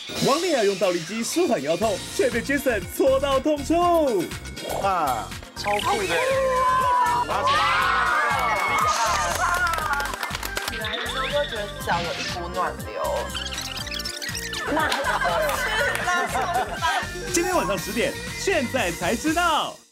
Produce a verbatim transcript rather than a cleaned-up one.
王丽雅用倒立机舒缓腰痛，却被 Jason 戳到痛处。 啊，超酷的！拿起来， 起来的时候就觉得脚有一股暖流。 今天晚上十点，现在才知道。